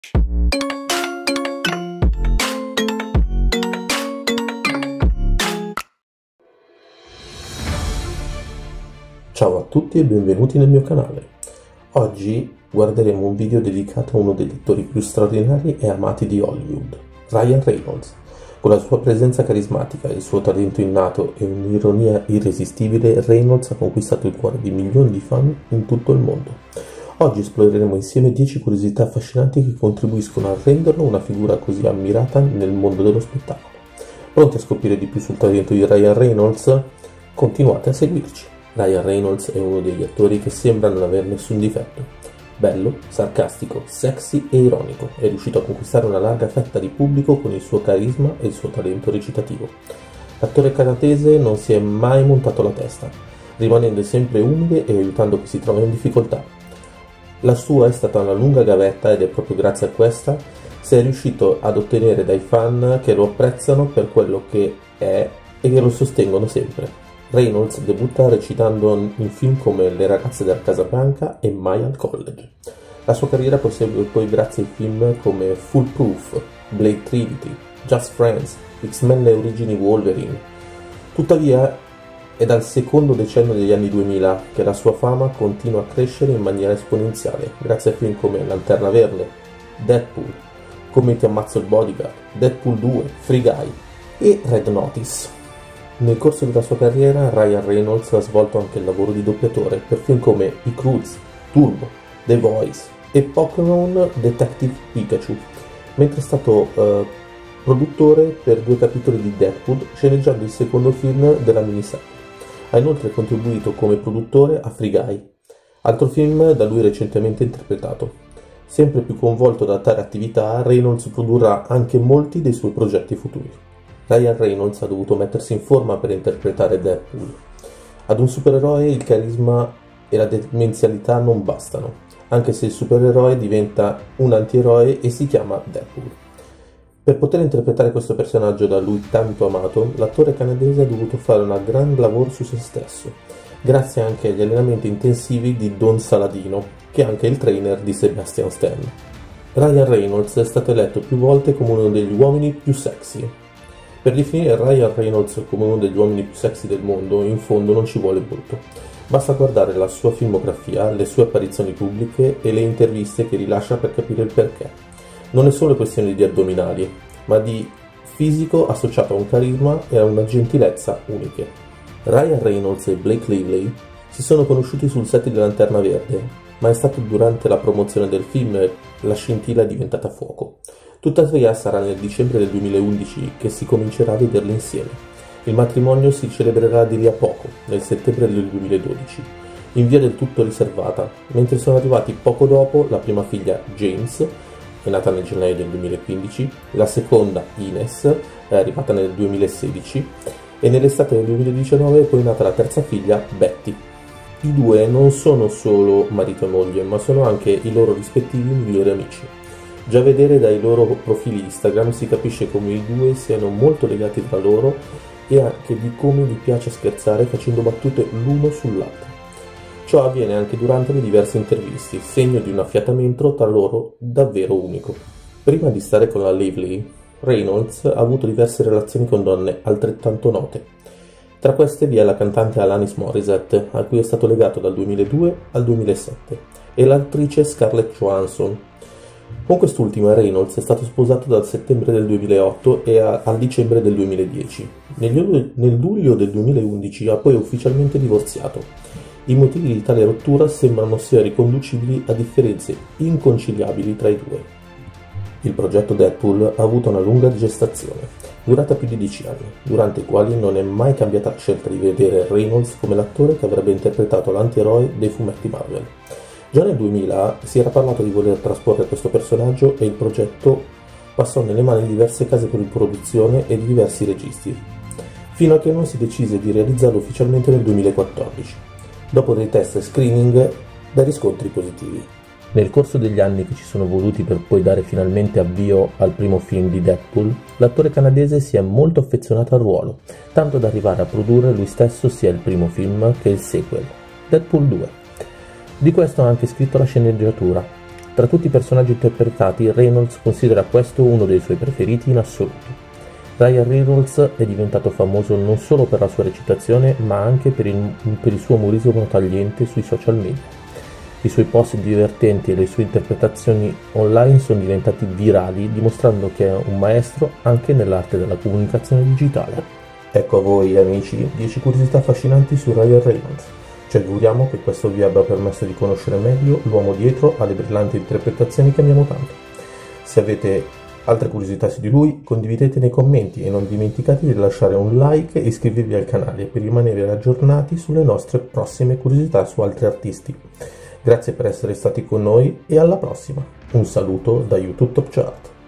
Ciao a tutti e benvenuti nel mio canale. Oggi guarderemo un video dedicato a uno degli attori più straordinari e amati di Hollywood, Ryan Reynolds. Con la sua presenza carismatica, il suo talento innato e un'ironia irresistibile, Reynolds ha conquistato il cuore di milioni di fan in tutto il mondo. Oggi esploreremo insieme 10 curiosità affascinanti che contribuiscono a renderlo una figura così ammirata nel mondo dello spettacolo. Pronti a scoprire di più sul talento di Ryan Reynolds? Continuate a seguirci. Ryan Reynolds è uno degli attori che sembra non aver nessun difetto. Bello, sarcastico, sexy e ironico, è riuscito a conquistare una larga fetta di pubblico con il suo carisma e il suo talento recitativo. L'attore canadese non si è mai montato la testa, rimanendo sempre umile e aiutando chi si trova in difficoltà. La sua è stata una lunga gavetta ed è proprio grazie a questa se è riuscito ad ottenere dai fan che lo apprezzano per quello che è e che lo sostengono sempre. Reynolds debutta recitando in film come Le ragazze della Casa Bianca e Mai al College. La sua carriera prosegue poi grazie ai film come Foolproof, Blade Trinity, Just Friends, X-Men Le origini Wolverine. Tuttavia è dal secondo decennio degli anni 2000 che la sua fama continua a crescere in maniera esponenziale, grazie a film come Lanterna Verde, Deadpool, Come ti ammazzo il bodyguard, Deadpool 2, Free Guy e Red Notice. Nel corso della sua carriera, Ryan Reynolds ha svolto anche il lavoro di doppiatore per film come I Croods, Turbo, The Voice e Pokémon Detective Pikachu, mentre è stato produttore per 2 capitoli di Deadpool, sceneggiando il secondo film della miniserie. Ha inoltre contribuito come produttore a Free Guy, altro film da lui recentemente interpretato. Sempre più coinvolto da tale attività, Reynolds produrrà anche molti dei suoi progetti futuri. Ryan Reynolds ha dovuto mettersi in forma per interpretare Deadpool. Ad un supereroe il carisma e la demenzialità non bastano, anche se il supereroe diventa un antieroe e si chiama Deadpool. Per poter interpretare questo personaggio da lui tanto amato, l'attore canadese ha dovuto fare un gran lavoro su se stesso, grazie anche agli allenamenti intensivi di Don Saladino, che è anche il trainer di Sebastian Stan. Ryan Reynolds è stato eletto più volte come uno degli uomini più sexy. Per definire Ryan Reynolds come uno degli uomini più sexy del mondo, in fondo non ci vuole molto. Basta guardare la sua filmografia, le sue apparizioni pubbliche e le interviste che rilascia per capire il perché. Non è solo questione di addominali, ma di fisico associato a un carisma e a una gentilezza uniche. Ryan Reynolds e Blake Lively si sono conosciuti sul set di Lanterna Verde, ma è stato durante la promozione del film la scintilla è diventata fuoco. Tuttavia sarà nel dicembre del 2011 che si comincerà a vederli insieme. Il matrimonio si celebrerà di lì a poco, nel settembre del 2012, in via del tutto riservata, mentre sono arrivati poco dopo la prima figlia James, è nata nel gennaio del 2015, la seconda Ines, è arrivata nel 2016, e nell'estate del 2019 è poi nata la terza figlia Betty. I due non sono solo marito e moglie, ma sono anche i loro rispettivi migliori amici. Già a vedere dai loro profili Instagram si capisce come i due siano molto legati tra loro e anche di come gli piace scherzare facendo battute l'uno sull'altro. Ciò avviene anche durante le diverse interviste, segno di un affiatamento tra loro davvero unico. Prima di stare con la Lively, Reynolds ha avuto diverse relazioni con donne altrettanto note. Tra queste vi è la cantante Alanis Morissette, a cui è stato legato dal 2002 al 2007, e l'attrice Scarlett Johansson. Con quest'ultima Reynolds è stato sposato dal settembre del 2008 e al dicembre del 2010. Nel luglio del 2011 ha poi ufficialmente divorziato. I motivi di tale rottura sembrano sia riconducibili a differenze inconciliabili tra i due. Il progetto Deadpool ha avuto una lunga gestazione, durata più di 10 anni, durante i quali non è mai cambiata la scelta di vedere Reynolds come l'attore che avrebbe interpretato l'antieroe dei fumetti Marvel. Già nel 2000 si era parlato di voler trasporre questo personaggio e il progetto passò nelle mani di diverse case di produzione e di diversi registi, fino a che non si decise di realizzarlo ufficialmente nel 2014, dopo dei test e screening dai riscontri positivi. Nel corso degli anni che ci sono voluti per poi dare finalmente avvio al primo film di Deadpool, l'attore canadese si è molto affezionato al ruolo, tanto da arrivare a produrre lui stesso sia il primo film che il sequel, Deadpool 2. Di questo ha anche scritto la sceneggiatura. Tra tutti i personaggi interpretati, Reynolds considera questo uno dei suoi preferiti in assoluto. Ryan Reynolds è diventato famoso non solo per la sua recitazione, ma anche per il suo umorismo tagliente sui social media. I suoi post divertenti e le sue interpretazioni online sono diventati virali, dimostrando che è un maestro anche nell'arte della comunicazione digitale. Ecco a voi amici 10 curiosità affascinanti su Ryan Reynolds. Ci auguriamo che questo vi abbia permesso di conoscere meglio l'uomo dietro alle brillanti interpretazioni che amiamo tanto. Se avete altre curiosità su di lui, condividete nei commenti e non dimenticate di lasciare un like e iscrivervi al canale per rimanere aggiornati sulle nostre prossime curiosità su altri artisti. Grazie per essere stati con noi e alla prossima. Un saluto da YouTube Top Chart.